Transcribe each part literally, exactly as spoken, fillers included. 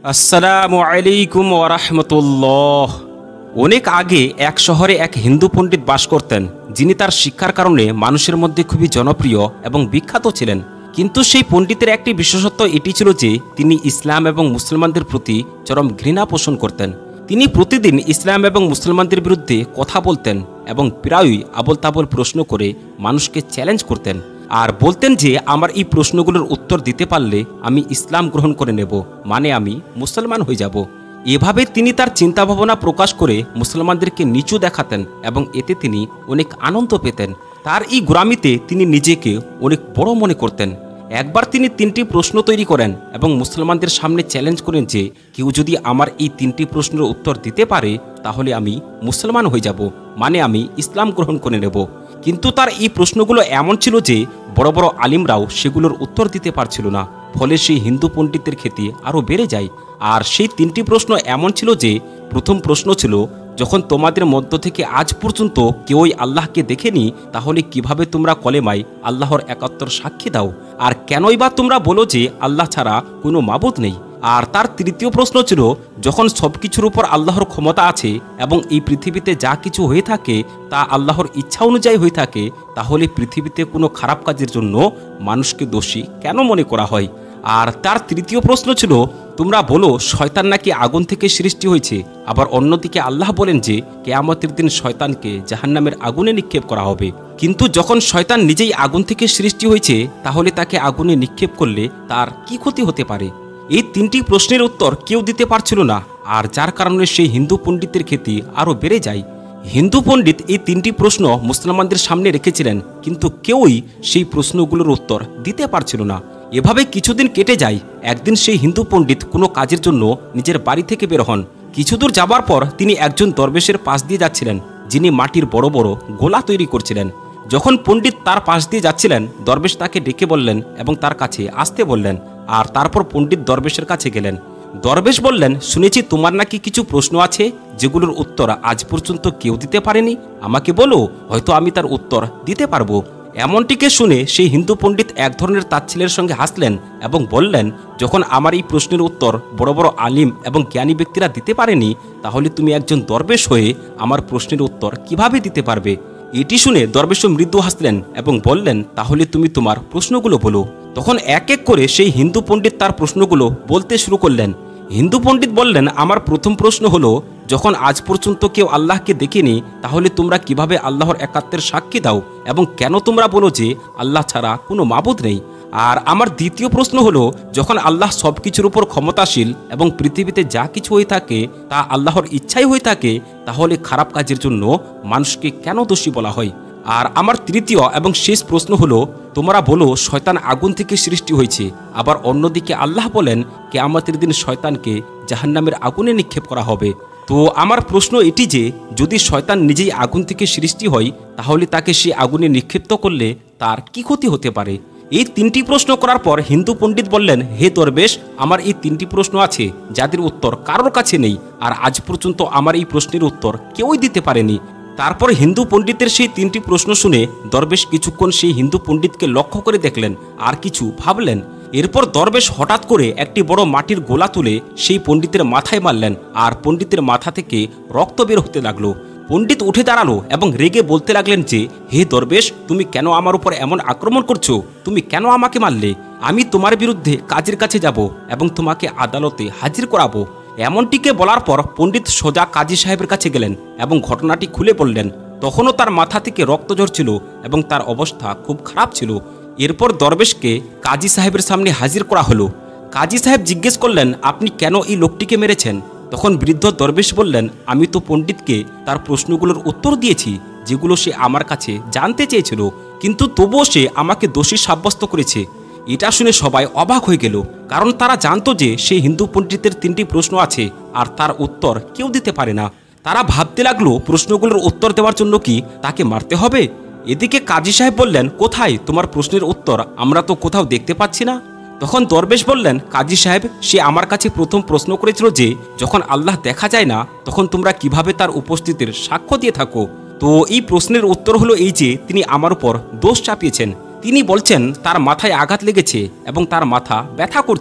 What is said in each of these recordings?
আসসালামু আলাইকুম ওয়া রাহমাতুল্লাহ। অনেক আগে এক শহরে এক হিন্দু পণ্ডিত বাস করতেন, যিনি তার শিক্ষার কারণে মানুষের মধ্যে খুবই জনপ্রিয় এবং বিখ্যাত ছিলেন। কিন্তু সেই পণ্ডিতের একটি বিশেষত্ব এটি ছিল যে তিনি ইসলাম এবং মুসলমানদের প্রতি চরম ঘৃণা পোষণ করতেন। তিনি প্রতিদিন ইসলাম এবং মুসলমানদের বিরুদ্ধে কথা বলতেন এবং প্রায়ই আবল তাবল প্রশ্ন করে মানুষকে চ্যালেঞ্জ করতেন আর বলতেন যে আমার এই প্রশ্নগুলোর উত্তর দিতে পারলে আমি ইসলাম গ্রহণ করে নেব, মানে আমি মুসলমান হয়ে যাব। এভাবে তিনি তার চিন্তাভাবনা প্রকাশ করে মুসলমানদেরকে নিচু দেখাতেন এবং এতে তিনি অনেক আনন্দ পেতেন। তার এই গোঁড়ামিতে তিনি নিজেকে অনেক বড় মনে করতেন। একবার তিনি তিনটি প্রশ্ন তৈরি করেন এবং মুসলমানদের সামনে চ্যালেঞ্জ করেন যে কেউ যদি আমার এই তিনটি প্রশ্নের উত্তর দিতে পারে তাহলে আমি মুসলমান হয়ে যাব, মানে আমি ইসলাম গ্রহণ করে নেব। কিন্তু তার এই প্রশ্নগুলো এমন ছিল যে বড় বড় আলিমরাও সেগুলোর উত্তর দিতে পারছিল না। ফলে সেই হিন্দু পণ্ডিতের খ্যাতি আরও বেড়ে যায়। আর সেই তিনটি প্রশ্ন এমন ছিল যে প্রথম প্রশ্ন ছিল, যখন তোমাদের মধ্য থেকে আজ পর্যন্ত কেউই আল্লাহকে দেখেনি তাহলে কিভাবে তোমরা কলেমায় আল্লাহর একাত্মর সাক্ষী দাও, আর কেনই বা তোমরা বলো যে আল্লাহ ছাড়া কোনো মাবুদ নেই। আর তার তৃতীয় প্রশ্ন ছিল, যখন সব কিছুর উপর আল্লাহর ক্ষমতা আছে এবং এই পৃথিবীতে যা কিছু হয়ে থাকে তা আল্লাহর ইচ্ছা অনুযায়ী হয়ে থাকে, তাহলে পৃথিবীতে কোনো খারাপ কাজের জন্য মানুষকে দোষী কেন মনে করা হয়। আর তার তৃতীয় প্রশ্ন ছিল, তোমরা বলো শয়তান নাকি আগুন থেকে সৃষ্টি হয়েছে, আবার অন্যদিকে আল্লাহ বলেন যে কিয়ামতের দিন শয়তানকে জাহান্নামের আগুনে নিক্ষেপ করা হবে। কিন্তু যখন শয়তান নিজেই আগুন থেকে সৃষ্টি হয়েছে তাহলে তাকে আগুনে নিক্ষেপ করলে তার কি ক্ষতি হতে পারে? এই তিনটি প্রশ্নের উত্তর কেউ দিতে পারছিল না, আর যার কারণে সেই হিন্দু পণ্ডিতের খ্যাতি আরও বেড়ে যায়। হিন্দু পণ্ডিত এই তিনটি প্রশ্ন মুসলমানদের সামনে রেখেছিলেন, কিন্তু কেউই সেই প্রশ্নগুলোর উত্তর দিতে পারছিল না। এভাবে কিছুদিন কেটে যায়। একদিন সেই হিন্দু পণ্ডিত কোনো কাজের জন্য নিজের বাড়ি থেকে বের হন। কিছুদূর যাবার পর তিনি একজন দরবেশের পাশ দিয়ে যাচ্ছিলেন, যিনি মাটির বড় বড় গোলা তৈরি করছিলেন। যখন পণ্ডিত তার পাশ দিয়ে যাচ্ছিলেন, দরবেশ তাকে ডেকে বললেন এবং তার কাছে আসতে বললেন। আর তারপর পণ্ডিত দরবেশের কাছে গেলেন। দরবেশ বললেন, শুনেছি তোমার নাকি কিছু প্রশ্ন আছে যেগুলোর উত্তর আজ পর্যন্ত কেউ দিতে পারেনি, আমাকে বলো, হয়তো আমি তার উত্তর দিতে পারবো। এমনটিকে শুনে সেই হিন্দু পণ্ডিত এক ধরনের তাচ্ছিল্যের সঙ্গে হাসলেন এবং বললেন, যখন আমার এই প্রশ্নের উত্তর বড় বড় আলিম এবং জ্ঞানী ব্যক্তিরা দিতে পারেনি, তাহলে তুমি একজন দরবেশ হয়ে আমার প্রশ্নের উত্তর কিভাবে দিতে পারবে? এটি শুনে দরবেশও মৃদু হাসলেন এবং বললেন, তাহলে তুমি তোমার প্রশ্নগুলো বলো। তখন এক এক করে সেই হিন্দু পণ্ডিত তার প্রশ্নগুলো বলতে শুরু করলেন। হিন্দু পণ্ডিত বললেন, আমার প্রথম প্রশ্ন হলো, যখন আজ পর্যন্ত কেউ আল্লাহকে দেখেনি তাহলে তোমরা কিভাবে আল্লাহর একাত্মের সাক্ষী দাও এবং কেন তোমরা বলো যে আল্লাহ ছাড়া কোনো মাবুদ নেই? আর আমার দ্বিতীয় প্রশ্ন হলো, যখন আল্লাহ সব কিছুর উপর ক্ষমতাশীল এবং পৃথিবীতে যা কিছু হয়ে থাকে তা আল্লাহর ইচ্ছাই হয়ে থাকে, তাহলে খারাপ কাজের জন্য মানুষকে কেন দোষী বলা হয়? আর আমার তৃতীয় এবং শেষ প্রশ্ন হলো, তোমরা বলো শয়তান আগুন থেকে সৃষ্টি হয়েছে, আবার অন্যদিকে আল্লাহ বলেন কিয়ামতের দিন শয়তানকে জাহান্নামের আগুনে নিক্ষেপ করা হবে। তো আমার প্রশ্ন এটি যে যদি শয়তান নিজেই আগুন থেকে সৃষ্টি হয় তাহলে তাকে সে আগুনে নিক্ষিপ্ত করলে তার কি ক্ষতি হতে পারে? এই তিনটি প্রশ্ন করার পর হিন্দু পণ্ডিত বললেন, হে দরবেশ, আমার এই তিনটি প্রশ্ন আছে যাদের উত্তর কারোর কাছে নেই, আর আজ পর্যন্ত আমার এই প্রশ্নের উত্তর কেউই দিতে পারেনি। তারপর হিন্দু পণ্ডিতের সেই তিনটি প্রশ্ন শুনে দরবেশ কিছুক্ষণ সেই হিন্দু পণ্ডিতকে লক্ষ্য করে দেখলেন আর কিছু ভাবলেন। এরপর দরবেশ হঠাৎ করে একটি বড় মাটির গোলা তুলে সেই পণ্ডিতের মাথায় মারলেন, আর পণ্ডিতের মাথা থেকে রক্ত বের হতে লাগলো। পণ্ডিত উঠে দাঁড়ালো এবং রেগে বলতে লাগলেন যে, হে দরবেশ, তুমি কেন আমার উপর এমন আক্রমণ করছো? তুমি কেন আমাকে মারলে? আমি তোমার বিরুদ্ধে কাজীর কাছে যাব এবং তোমাকে আদালতে হাজির করাবো। এমনটিকে বলার পর পণ্ডিত সোজা কাজী সাহেবের কাছে গেলেন এবং ঘটনাটি খুলে বললেন। তখনও তার মাথা থেকে রক্ত ঝরছিল এবং তার অবস্থা খুব খারাপ ছিল। এরপর দরবেশকে কাজী সাহেবের সামনে হাজির করা হলো। কাজী সাহেব জিজ্ঞেস করলেন, আপনি কেন এই লোকটিকে মেরেছেন? তখন বৃদ্ধ দরবেশ বললেন, আমি তো পণ্ডিতকে তার প্রশ্নগুলোর উত্তর দিয়েছি যেগুলো সে আমার কাছে জানতে চেয়েছিল, কিন্তু তবুও সে আমাকে দোষী সাব্যস্ত করেছে। এটা শুনে সবাই অবাক হয়ে গেল, কারণ তারা জানতো যে সেই হিন্দু পণ্ডিতের তিনটি প্রশ্ন আছে আর তার উত্তর কেউ দিতে পারে না। তারা ভাবতে লাগলো প্রশ্নগুলোর উত্তর দেওয়ার জন্য কি তাকে মারতে হবে? এদিকে কাজী সাহেব বললেন, কোথায় তোমার প্রশ্নের উত্তর? আমরা তো কোথাও দেখতে পাচ্ছি না। তখন দরবেশ বললেন, কাজী সাহেব, সে আমার কাছে প্রথম প্রশ্ন করেছিল যে যখন আল্লাহ দেখা যায় না তখন তোমরা কিভাবে তার উপস্থিতির সাক্ষ্য দিয়ে থাকো। তো এই প্রশ্নের উত্তর হলো এই যে তিনি আমার উপর দোষ চাপিয়েছেন। তিনি বলছেন তার মাথায় আঘাত লেগেছে এবং তার মাথা ব্যথা করছে।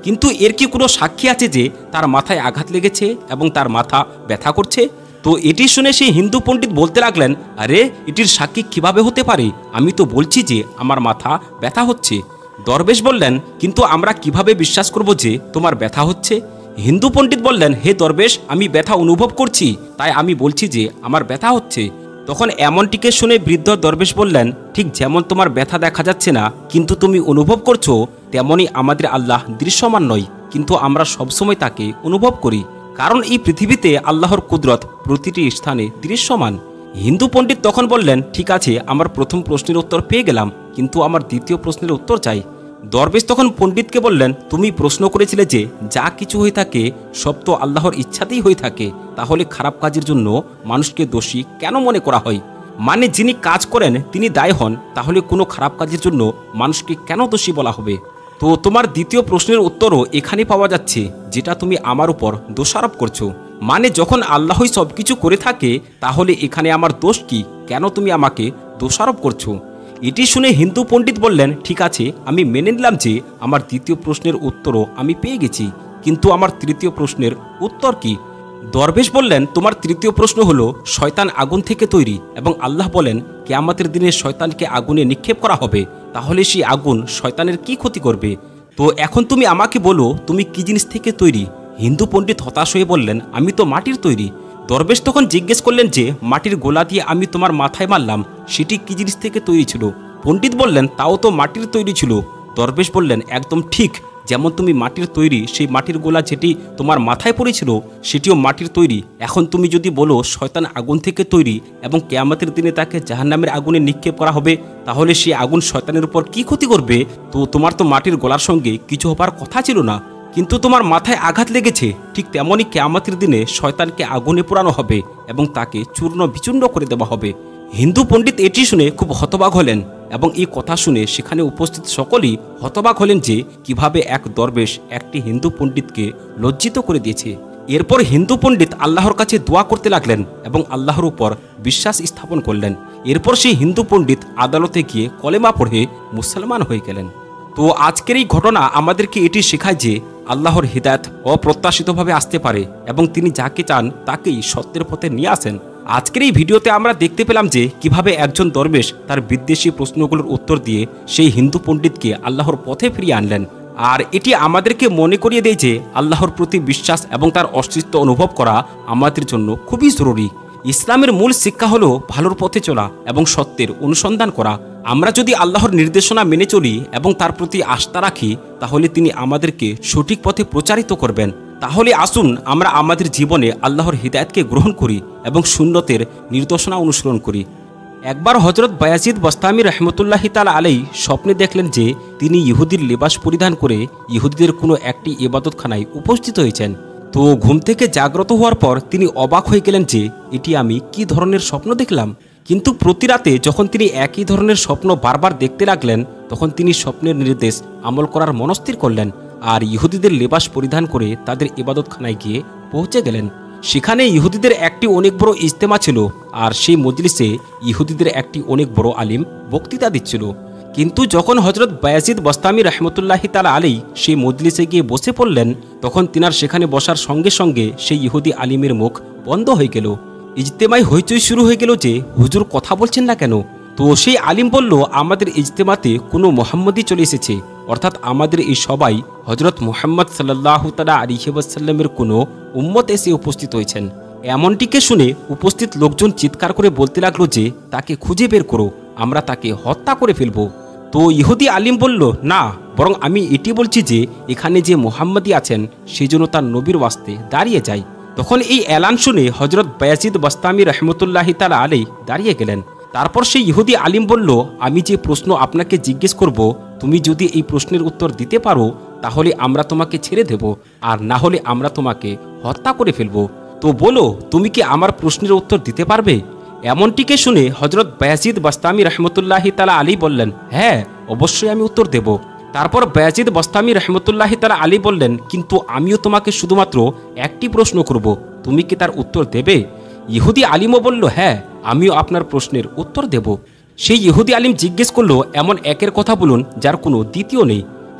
কিন্তু এর কি কোনো সাক্ষী আছে যে তার মাথায় আঘাত লেগেছে এবং তার মাথা ব্যথা করছে? তো এটি শুনে সেই হিন্দু পণ্ডিত বলতে লাগলেন, আরে এটির সাক্ষী কিভাবে হতে পারে? আমি তো বলছি যে আমার মাথা ব্যথা হচ্ছে। দরবেশ বললেন, কিন্তু আমরা কিভাবে বিশ্বাস করব যে তোমার ব্যথা হচ্ছে? হিন্দু পণ্ডিত বললেন, হে দরবেশ, আমি ব্যথা অনুভব করছি, তাই আমি বলছি যে আমার ব্যথা হচ্ছে। তখন এমনটিকে শুনে বৃদ্ধ দরবেশ বললেন, ঠিক যেমন তোমার ব্যথা দেখা যাচ্ছে না কিন্তু তুমি অনুভব করছো, তেমনই আমাদের আল্লাহ দৃশ্যমান নয়, কিন্তু আমরা সবসময় তাকে অনুভব করি, কারণ এই পৃথিবীতে আল্লাহর কুদরত প্রতিটি স্থানে দৃশ্যমান। হিন্দু পণ্ডিত তখন বললেন, ঠিক আছে, আমার প্রথম প্রশ্নের উত্তর পেয়ে গেলাম, কিন্তু আমার দ্বিতীয় প্রশ্নের উত্তর চাই। দরবেশ তখন পণ্ডিতকে বললেন, তুমি প্রশ্ন করেছিলে যে যা কিছু হয়ে থাকে সব তো আল্লাহর ইচ্ছাতেই হয়ে থাকে, তাহলে খারাপ কাজের জন্য মানুষকে দোষী কেন মনে করা হয়? মানে যিনি কাজ করেন তিনি দায়ী হন, তাহলে কোনো খারাপ কাজের জন্য মানুষকে কেন দোষী বলা হবে? তো তোমার দ্বিতীয় প্রশ্নের উত্তরও এখানে পাওয়া যাচ্ছে, যেটা তুমি আমার উপর দোষারোপ করছো। মানে যখন আল্লাহই সব কিছু করে থাকে, তাহলে এখানে আমার দোষ কি? কেন তুমি আমাকে দোষারোপ করছো? এটি শুনে হিন্দু পণ্ডিত বললেন, ঠিক আছে, আমি মেনে নিলাম যে আমার দ্বিতীয় প্রশ্নের উত্তরও আমি পেয়ে গেছি, কিন্তু আমার তৃতীয় প্রশ্নের উত্তর কি? দরবেশ বললেন, তোমার তৃতীয় প্রশ্ন হলো শয়তান আগুন থেকে তৈরি এবং আল্লাহ বলেন কিয়ামতের দিনে শয়তানকে আগুনে নিক্ষেপ করা হবে, তাহলে সেই আগুন শয়তানের কি ক্ষতি করবে? তো এখন তুমি আমাকে বলো, তুমি কি জিনিস থেকে তৈরি? হিন্দু পণ্ডিত হতাশ হয়ে বললেন, আমি তো মাটির তৈরি। দরবেশ তখন জিজ্ঞেস করলেন যে মাটির গোলা দিয়ে আমি তোমার মাথায় মারলাম, সেটি কি জিনিস থেকে তৈরি ছিল? পণ্ডিত বললেন, তাও তো মাটির তৈরি ছিল। দরবেশ বললেন, একদম ঠিক, যেমন তুমি মাটির তৈরি, সেই মাটির গোলা যেটি তোমার মাথায় পড়েছিল সেটিও মাটির তৈরি। এখন তুমি যদি বলো শয়তান আগুন থেকে তৈরি এবং কিয়ামতের দিনে তাকে জাহান্নামের আগুনে নিক্ষেপ করা হবে, তাহলে সেই আগুন শয়তানের উপর কি ক্ষতি করবে? তো তোমার তো মাটির গোলার সঙ্গে কিছু হবার কথা ছিল না, কিন্তু তোমার মাথায় আঘাত লেগেছে। ঠিক তেমনই কিয়ামতের দিনে শয়তানকে আগুনে পোড়ানো হবে এবং তাকে চূর্ণ বিচূর্ণ করে দেওয়া হবে। হিন্দু পণ্ডিত এটি শুনে খুব হতবাক হলেন এবং এই কথা শুনে সেখানে উপস্থিত সকলেই হতবাক হলেন যে কিভাবে এক দরবেশ একটি হিন্দু পণ্ডিতকে লজ্জিত করে দিয়েছে। এরপর হিন্দু পণ্ডিত আল্লাহর কাছে দোয়া করতে লাগলেন এবং আল্লাহর উপর বিশ্বাস স্থাপন করলেন। এরপর সেই হিন্দু পণ্ডিত আদালতে গিয়ে কলেমা পড়ে মুসলমান হয়ে গেলেন। তো আজকের এই ঘটনা আমাদেরকে এটি শেখায় যে আল্লাহর হিদায়াত অপ্রত্যাশিতভাবে আসতে পারে এবং তিনি যাকে চান তাকেই সত্যের পথে নিয়ে আসেন। আজকের এই ভিডিওতে আমরা দেখতে পেলাম যে কিভাবে একজন দরবেশ তার বিদ্বেষী প্রশ্নগুলোর উত্তর দিয়ে সেই হিন্দু পণ্ডিতকে আল্লাহর পথে ফিরিয়ে আনলেন। আর এটি আমাদেরকে মনে করিয়ে দেয় যে আল্লাহর প্রতি বিশ্বাস এবং তার অস্তিত্ব অনুভব করা আমাদের জন্য খুবই জরুরি। ইসলামের মূল শিক্ষা হলো ভালোর পথে চলা এবং সত্যের অনুসন্ধান করা। আমরা যদি আল্লাহর নির্দেশনা মেনে চলি এবং তার প্রতি আস্থা রাখি, তাহলে তিনি আমাদেরকে সঠিক পথে প্রচারিত করবেন। তাহলে আসুন আমরা আমাদের জীবনে আল্লাহর হিদায়াতকে গ্রহণ করি এবং সুন্নতের নির্দেশনা অনুসরণ করি। একবার হজরত বায়াজিদ বস্তামি রহমতুল্লাহি তাআলা আলাইহি স্বপ্নে দেখলেন যে তিনি ইহুদির লেবাস পরিধান করে ইহুদিদের কোনো একটি ইবাদতখানায় উপস্থিত হয়েছেন। তো ঘুম থেকে জাগ্রত হওয়ার পর তিনি অবাক হয়ে গেলেন যে এটি আমি কি ধরনের স্বপ্ন দেখলাম। কিন্তু প্রতি রাতে যখন তিনি একই ধরনের স্বপ্ন বারবার দেখতে লাগলেন, তখন তিনি স্বপ্নের নির্দেশ আমল করার মনস্থির করলেন আর ইহুদিদের লেবাস পরিধান করে তাদের ইবাদতখানায় গিয়ে পৌঁছে গেলেন। সেখানে ইহুদিদের একটি অনেক বড় ইজতেমা ছিল আর সেই মজলিসে ইহুদিদের একটি অনেক বড় আলিম বক্তৃতা দিচ্ছিল। কিন্তু যখন হজরত বায়াজিদ বস্তামি রহমতুল্লাহি তাআলা আলাইহি সেই মজলিসে গিয়ে বসে পড়লেন, তখন তিনার সেখানে বসার সঙ্গে সঙ্গে সেই ইহুদি আলিমের মুখ বন্ধ হয়ে গেল। ইজতেমায় হইচই শুরু হয়ে গেল যে হুজুর কথা বলছেন না কেন? তো সেই আলিম বলল, আমাদের ইজতেমাতে কোনো মুহাম্মদই চলে এসেছে, অর্থাৎ আমাদের এই সবাই হজরত মুহাম্মদ সাল্লাল্লাহু তাআলা আলাইহি ওয়াসাল্লামের কোনো উম্মত এসে উপস্থিত হয়েছেন। এমনটিকে শুনে উপস্থিত লোকজন চিৎকার করে বলতে লাগলো যে তাকে খুঁজে বের করো, আমরা তাকে হত্যা করে ফেলব। তো ইহুদি আলিম বলল, না, বরং আমি এটি বলছি যে এখানে যে মুহাম্মদী আছেন সেই জন্য তার নবীর ওয়াস্তে দাঁড়িয়ে যায়। তখন এই এলান শুনে হজরত বায়াজিদ বস্তামি রহমতুল্লাহি তাআলা আলাইহি দাঁড়িয়ে গেলেন। তারপর সেই ইহুদি আলিম বলল, আমি যে প্রশ্ন আপনাকে জিজ্ঞেস করব, তুমি যদি এই প্রশ্নের উত্তর দিতে পারো তাহলে আমরা তোমাকে ছেড়ে দেব, আর না হলে আমরা তোমাকে হত্যা করে ফেলব। তো বলো, তুমি কি আমার প্রশ্নের উত্তর দিতে পারবে? এমনটিকে শুনে হজরত বায়াজিদ বস্তামি রহমতুল্লাহি তাআলা আলাইহি বললেন, হ্যাঁ, অবশ্যই আমি উত্তর দেব। তারপর বায়াজিদ বস্তামি রহমতুল্লাহি তাআলা আলাইহি বললেন, কিন্তু আমিও তোমাকে শুধুমাত্র একটি প্রশ্ন করব, তুমি কি তার উত্তর দেবে? ইহুদি আলিমও বলল, হ্যাঁ, আমিও আপনার প্রশ্নের উত্তর দেব। সেই ইহুদি আলিম জিজ্ঞেস করলো, এমন একের কথা বলুন যার কোনো দ্বিতীয় নেই।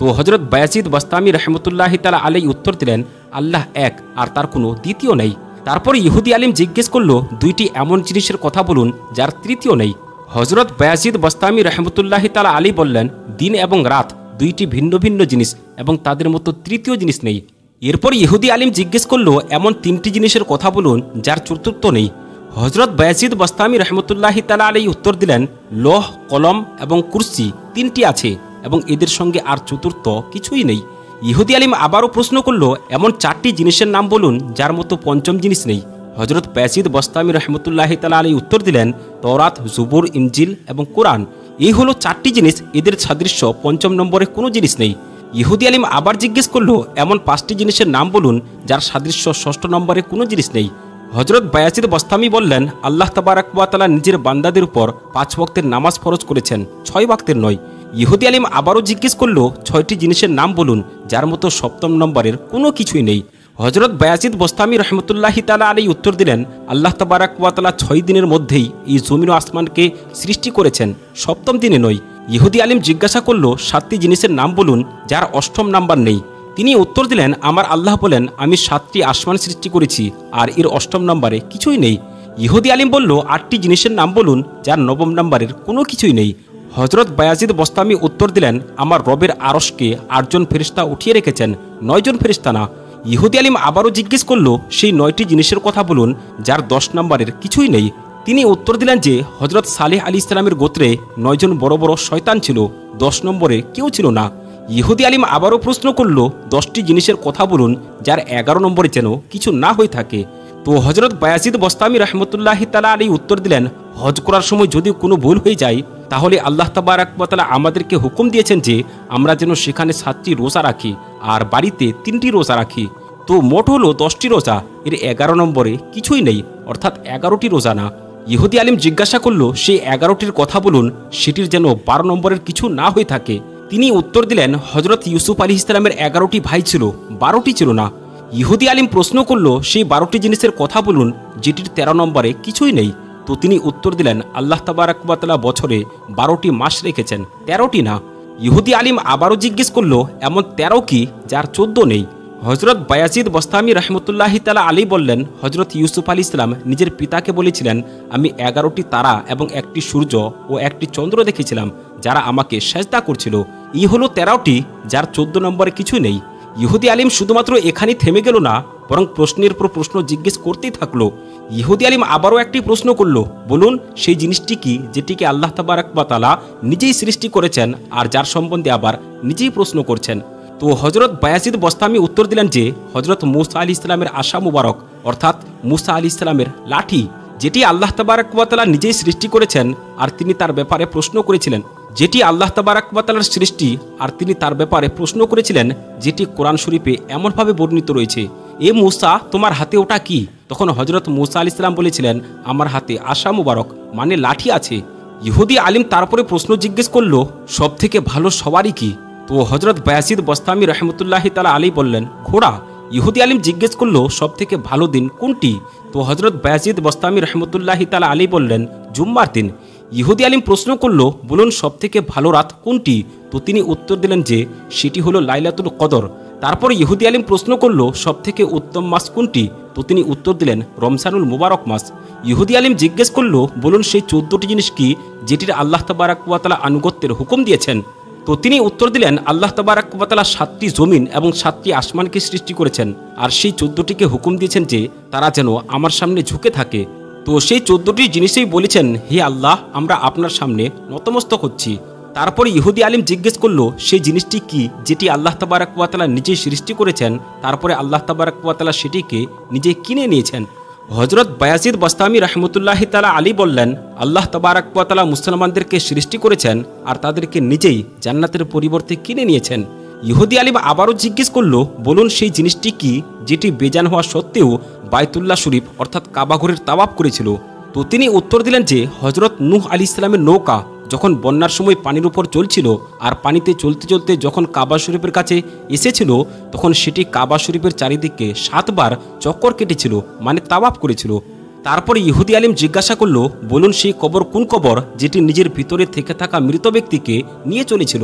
তো হজরত বায়াজিদ বাস্তামি রহমতুল্লাহ তাআলা আলাইহি উত্তর দিলেন, আল্লাহ এক আর তার কোনো দ্বিতীয় নেই। তারপর ইহুদি আলিম জিজ্ঞেস করল, দুইটি এমন জিনিসের কথা বলুন যার তৃতীয় নেই। হজরত বায়াজিদ বাস্তামি রহমতুল্লাহ তাআলা আলাইহি বললেন, দিন এবং রাত দুইটি ভিন্ন ভিন্ন জিনিস এবং তাদের মতো তৃতীয় জিনিস নেই। এরপর ইহুদি আলিম জিজ্ঞেস করল, এমন তিনটি জিনিসের কথা বলুন যার চতুর্থ নেই। হজরত বায়াজিদ বাস্তামি রহমতুল্লাহ তাআলা আলাইহি উত্তর দিলেন, লৌহ, কলম এবং কুরসি তিনটি আছে এবং এদের সঙ্গে আর চতুর্থ কিছুই নেই। ইহুদি আলিম আবারও প্রশ্ন করল, এমন চারটি জিনিসের নাম বলুন যার মতো পঞ্চম জিনিস নেই। হজরত বায়াজিদ বাস্তামি রহমতুল্লাহ তাআলা আলাইহি উত্তর দিলেন, তওরাত, জুবুর, ইনজিল এবং কোরআন। এই হলো চারটি জিনিস, এদের সাদৃশ্য পঞ্চম নম্বরে কোনো জিনিস নেই। ইহুদি আলিম আবার জিজ্ঞেস করল, এমন পাঁচটি জিনিসের নাম বলুন যার সাদৃশ্য ষষ্ঠ নম্বরে কোনো জিনিস নেই। হজরত বায়াজিদ বাস্তামি বললেন, আল্লাহ তাবারাক ওয়া তাআলা নিজের বান্দাদের উপর পাঁচ ওয়াক্তের নামাজ ফরজ করেছেন, ছয় ওয়াক্তের নয়। ইহুদি আলিম আবারও জিজ্ঞেস করল, ছয়টি জিনিসের নাম বলুন যার মতো সপ্তম নম্বরের কোনো কিছুই নেই। হজরত বায়াজিদ বাস্তামি রহমতুল্লাহ তাআলা আলাইহি উত্তর দিলেন, আল্লাহ তাবারাক ওয়া তাআলা ছয় দিনের মধ্যেই এই জমিন ও আসমানকে সৃষ্টি করেছেন, সপ্তম দিনে নয়। ইহুদি আলিম জিজ্ঞাসা করল, সাতটি জিনিসের নাম বলুন যার অষ্টম নাম্বার নেই। তিনি উত্তর দিলেন, আমার আল্লাহ বলেন, আমি সাতটি আসমান সৃষ্টি করেছি আর এর অষ্টম নম্বরে কিছুই নেই। ইহুদি আলিম বলল, আটটি জিনিসের নাম বলুন যার নবম নম্বরের কোনো কিছুই নেই। হজরত বায়াজিদ বাস্তামি উত্তর দিলেন, আমার রবের আরশকে আটজন ফেরেশতা উঠিয়ে রেখেছেন, নয়জন ফেরেশতা না। ইহুদি আলিম আবারও জিজ্ঞেস করল, সেই নয়টি জিনিসের কথা বলুন যার দশ নম্বরের কিছুই নেই। তিনি উত্তর দিলেন যে হজরত সালেহ আলী ইসলামের গোত্রে নয়জন বড় বড় শয়তান ছিল, দশ নম্বরে কেউ ছিল না। ইহুদি আলিম আবারও প্রশ্ন করল, দশটি জিনিসের কথা বলুন যার এগারো নম্বরে যেন কিছু না হয়ে থাকে। তো হজরত বায়াজিদ বাস্তামি রহমতুল্লাহ তাআলা আলাইহি উত্তর দিলেন, হজ করার সময় যদি কোনো ভুল হয়ে যায় তাহলে আল্লাহ তাবারাক ওয়া তাআলা আমাদেরকে হুকুম দিয়েছেন যে আমরা যেন সেখানে সাতটি রোজা রাখি আর বাড়িতে তিনটি রোজা রাখি। তো মোট হলো দশটি রোজা, এর এগারো নম্বরে কিছুই নেই, অর্থাৎ এগারোটি রোজা না। ইহুদি আলিম জিজ্ঞাসা করল, সেই এগারোটির কথা বলুন সেটির যেন বারো নম্বরের কিছু না হয়ে থাকে। তিনি উত্তর দিলেন, হজরত ইউসুফ আলী ইসলামের এগারোটি ভাই ছিল, বারোটি ছিল না। ইহুদি আলিম প্রশ্ন করল, সেই বারোটি জিনিসের কথা বলুন যেটির তেরো নম্বরে কিছুই নেই। তো তিনি উত্তর দিলেন, আল্লাহ তাবারাক ওয়া তাআলা বছরে বারোটি মাস রেখেছেন, তেরোটি না। ইহুদি আলিম আবারও জিজ্ঞেস করল, এমন তেরো কি যার চোদ্দ নেই? হজরত বায়াজিদ বাস্তামি রহমতুল্লাহ তাআলা আলাইহি বললেন, হজরত ইউসুফ আলী ইসলাম নিজের পিতাকে বলেছিলেন, আমি এগারোটি তারা এবং একটি সূর্য ও একটি চন্দ্র দেখেছিলাম যারা আমাকে সেজদা করছিল। এই হলো তেরোটি যার চোদ্দ নম্বরে কিছু নেই। ইহুদি আলিম শুধুমাত্র এখানেই থেমে গেল না, বরং প্রশ্নের পর প্রশ্ন জিজ্ঞেস করতেই থাকলো। ইহুদি আলিম আবারও একটি প্রশ্ন করল, বলুন সেই জিনিসটি কি যেটিকে আল্লাহ তাবারাক ওয়া তাআলা নিজেই সৃষ্টি করেছেন আর যার সম্বন্ধে আবার নিজেই প্রশ্ন করছেন। তো হজরত বায়াজিদ বাস্তামি উত্তর দিলেন যে হজরত মুসা আলী ইসলামের আশা মুবারক, অর্থাৎ মুসা আলী ইসলামের লাঠি, যেটি আল্লাহ তাবারাক ওয়া তাআলা নিজেই সৃষ্টি করেছেন আর তিনি তার ব্যাপারে প্রশ্ন করেছিলেন, যেটি আল্লাহ তাবারাক ওয়া তাআলার সৃষ্টি আর তিনি তার ব্যাপারে প্রশ্ন করেছিলেন, যেটি কোরআন শরীফে এমনভাবে বর্ণিত রয়েছে, এ মুসা তোমার হাতে ওটা কি? তখন হজরত মুসা আলী ইসলাম বলেছিলেন, আমার হাতে আশা মুবারক মানে লাঠি আছে। ইহুদি আলিম তারপরে প্রশ্ন জিজ্ঞেস করল, সব থেকে ভালো সবারই কি? তো হজরত বায়াজিদ বাস্তামি রহমতুল্লাহ তাআলা আলাইহি বললেন, ঘোড়া। ইহুদি আলিম জিজ্ঞেস করল, সব থেকে ভালো দিন কোনটি? তো হজরত বায়াজিদ বাস্তামি রহমতুল্লাহ তাআলা আলাইহি বললেন, জুম্মার দিন। ইহুদি আলিম প্রশ্ন করল, বলুন সব থেকে ভালো রাত কোনটি? তো তিনি উত্তর দিলেন যে সেটি হলো লাইলাতুল কদর। তারপর ইহুদি আলিম প্রশ্ন করল, সব থেকে উত্তম মাস কোনটি? তো তিনি উত্তর দিলেন, রমজানুল মুবারক মাস। ইহুদি আলিম জিজ্ঞেস করল, বলুন সেই চোদ্দটি জিনিস কি যেটির আল্লাহ তাবারাক ওয়া তাআলা আনুগত্যের হুকুম দিয়েছেন? তো তিনি উত্তর দিলেন, আল্লাহ তাবারাক ওয়া তাআলা সাতটি জমিন এবং সাতটি আসমানকে সৃষ্টি করেছেন আর সেই চোদ্দটিকে হুকুম দিয়েছেন যে তারা যেন আমার সামনে ঝুঁকে থাকে। তো সেই চোদ্দটি জিনিসেই বলেছেন, হে আল্লাহ, আমরা আপনার সামনে নতমস্তক হচ্ছি। তারপরে ইহুদি আলিম জিজ্ঞেস করলো, সেই জিনিসটি কি যেটি আল্লাহ তাবারাক ওয়া তাআলা নিজেই সৃষ্টি করেছেন, তারপরে আল্লাহ তাবারাক ওয়া তাআলা সেটিকে নিজে কিনে নিয়েছেন। হজরত বায়াজিদ বাস্তামি রহমতুল্লাহ তাআলা আলী বললেন, আল্লাহ তাবারাক ওয়া তাআলা মুসলমানদেরকে সৃষ্টি করেছেন আর তাদেরকে নিজেই জান্নাতের পরিবর্তে কিনে নিয়েছেন। ইহুদি আলিম আবারও জিজ্ঞেস করল, বলুন সেই জিনিসটি কি যেটি বেজান হওয়া সত্ত্বেও বাইতুল্লাহ শরীফ অর্থাৎ কাবাঘরের তাওয়াফ করেছিল? তো তিনি উত্তর দিলেন যে হজরত নূহ আলী ইসলামের নৌকা যখন বন্যার সময় পানির উপর চলছিল আর পানিতে চলতে চলতে যখন কাবা শরীফের কাছে এসেছিল তখন সেটি কাবা শরীফের চারিদিকে সাতবার চক্কর কেটেছিল, মানে তাওয়াফ করেছিল। তারপরে ইহুদি আলিম জিজ্ঞাসা করল, বলুন সেই কবর কোন কবর যেটি নিজের ভিতরে থেকে থাকা মৃত ব্যক্তিকে নিয়ে চলেছিল?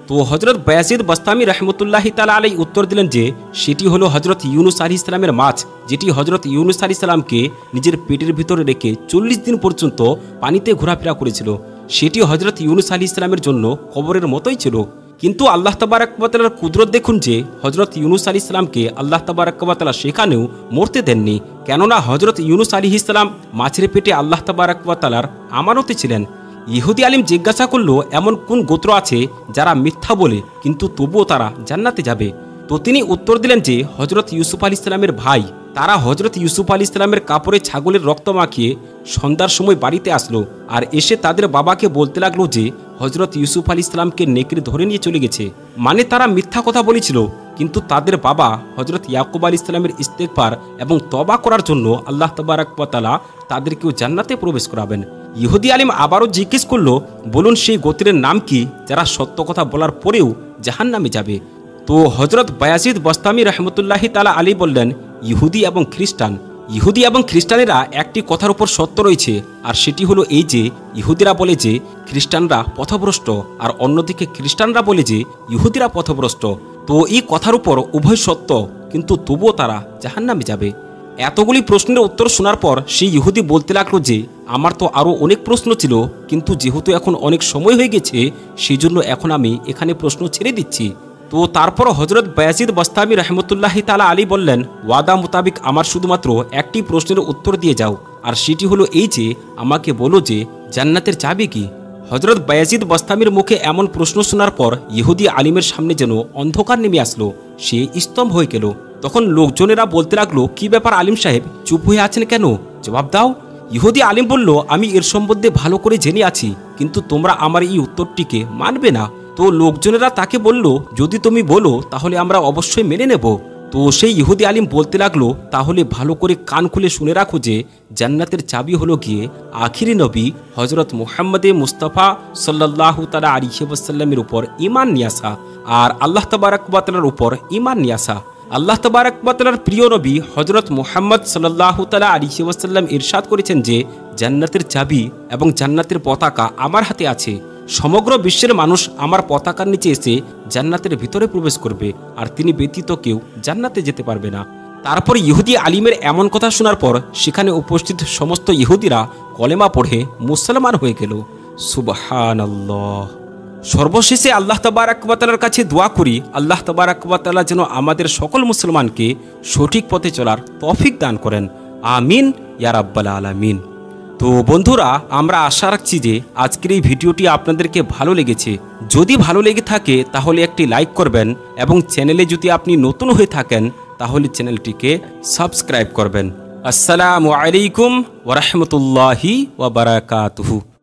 তো হজরত বায়াজিদ বাস্তামি রহমতুল্লাহি তাআলা আলাইহি উত্তর দিলেন যে সেটি হলো হজরত ইউনুস আলাইহিস সালামের মাছ, যেটি হজরত ইউনুস আলাইহিস সালামকে নিজের পেটের ভিতরে রেখে চল্লিশ দিন পর্যন্ত পানিতে ঘোরাফেরা করেছিল। সেটি হজরত ইউনুস আলাইহিস সালামের জন্য কবরের মতোই ছিল। কিন্তু আল্লাহ তাবারাক ওয়া তাআলার কুদরত দেখুন যে হজরত ইউনুস আলাইহিস সালামকে আল্লাহ তাবারাক ওয়া তাআলা সেখানেও মরতে দেননি, কেননা হজরত ইউনুস আলাইহিস সালাম মাছের পেটে আল্লাহ তাবারাক ওয়া তাআলার আমানতে ছিলেন। ইহুদি আলিম জিজ্ঞাসা করল, এমন কোন গোত্র আছে যারা মিথ্যা বলে কিন্তু তবুও তারা জান্নাতে যাবে? তো তিনি উত্তর দিলেন যে হজরত ইউসুফ আলাইহিস সালামের ভাই, তারা হজরত ইউসুফ আলাইহিস সালামের কাপড়ে ছাগলের রক্ত মাখিয়ে সন্ধ্যার সময় বাড়িতে আসলো আর এসে তাদের বাবাকে বলতে লাগলো যে হজরত ইউসুফ আলাইহিস সালামকে নেকড়ে ধরে নিয়ে চলে গেছে। মানে তারা মিথ্যা কথা বলেছিল, কিন্তু তাদের বাবা হজরত ইয়াকুব আলাইহিস সালামের ইস্তেগফার এবং তওবা করার জন্য আল্লাহ তাবারাক ওয়া তাআলা তাদেরকেও জান্নাতে প্রবেশ করাবেন। ইহুদি আলিম আবারও জিজ্ঞেস করল, বলুন সেই গোত্রের নাম কি যারা সত্য কথা বলার পরেও জাহান্নামে যাবে? তো হজরত বায়াজিদ বাস্তামি রহমতুল্লাহি তাআলা আলাইহি বললেন, ইহুদি এবং খ্রিস্টান। ইহুদি এবং খ্রিস্টানেরা একটি কথার উপর সত্য রয়েছে, আর সেটি হলো এই যে ইহুদিরা বলে যে খ্রিস্টানরা পথভ্রষ্ট, আর অন্যদিকে খ্রিস্টানরা বলে যে ইহুদিরা পথভ্রষ্ট। তো এই কথার উপর উভয় সত্য, কিন্তু তবুও তারা জাহান্নামে যাবে। এতগুলি প্রশ্নের উত্তর শোনার পর সেই ইহুদি বলতে লাগলো যে আমার তো আরও অনেক প্রশ্ন ছিল, কিন্তু যেহেতু এখন অনেক সময় হয়ে গেছে সেই জন্য এখন আমি এখানে প্রশ্ন ছেড়ে দিচ্ছি। তো তারপর হজরত বায়াজিদ বাস্তামি রহমতুল্লাহি তাআলা আলাইহি বললেন, ওয়াদা মোতাবিক আমার শুধুমাত্র একটি প্রশ্নের উত্তর দিয়ে যাও, আর সেটি হলো এই যে আমাকে বলো যে জান্নাতের চাবি কি? হজরত বায়াজিদ বাস্তামির মুখে এমন প্রশ্ন শোনার পর ইহুদি আলিমের সামনে যেন অন্ধকার নেমে আসলো, সে স্তম্ভ হয়ে গেল। তখন লোকজনেরা বলতে লাগলো, কি ব্যাপার আলিম সাহেব, চুপ হয়ে আছেন কেন? জবাব দাও। ইহুদি আলিম বলল, আমি এর সম্বন্ধে ভালো করে জেনে আছি, কিন্তু তোমরা আমার এই উত্তরটিকে মানবে না। তো লোকজনেরা তাকে বলল, যদি তুমি বলো তাহলে আমরা অবশ্যই মেনে নেব। তো সেই ইহুদি আলিম বলতে লাগলো, তাহলে ভালো করে কান খুলে শুনে রাখো যে জান্নাতের চাবি হলো গিয়ে আখিরি নবী হজরত মুহাম্মদে মুস্তাফা সাল্লাল্লাহু তাআলা আলাইহি ওয়াসাল্লামের উপর ঈমান নিয়ে আসা, আর আল্লাহ তাবারাক ওয়া তাআলার উপর ঈমান নিয়ে আসা। আল্লাহ তাবারাক ওয়া তাআলার প্রিয় নবী হজরত মুহাম্মদ সাল্লাল্লাহু তাআলা আলাইহি ওয়াসাল্লাম ইরশাদ করেছেন যে জান্নাতের চাবি এবং জান্নাতের পতাকা আমার হাতে আছে। সমগ্র বিশ্বের মানুষ আমার পতাকার নিচে এসে জান্নাতের ভিতরে প্রবেশ করবে, আর তিনি ব্যতীত কেউ জান্নাতে যেতে পারবে না। তারপর ইহুদি আলিমের এমন কথা শোনার পর সেখানে উপস্থিত সমস্ত ইহুদিরা কলেমা পড়ে মুসলমান হয়ে গেল। সুবহানাল্লাহ। সর্বশেষে আল্লাহ তাবারাক ওয়া তাআলার কাছে দোয়া করি, আল্লাহ তাবারাক ওয়া তাআলা যেন আমাদের সকল মুসলমানকে সঠিক পথে চলার তৌফিক দান করেন। আমিন ইয়া রাব্বাল আলামিন। তো বন্ধুরা, আমরা আশা রাখছি যে আজকের এই ভিডিওটি আপনাদেরকে ভালো লেগেছে। যদি ভালো লেগে থাকে তাহলে একটি লাইক করবেন, এবং চ্যানেলে যদি আপনি নতুন হয়ে থাকেন তাহলে চ্যানেলটিকে সাবস্ক্রাইব করবেন। আসসালামু আলাইকুম ওয়া রাহমাতুল্লাহি ওয়া বারাকাতুহু।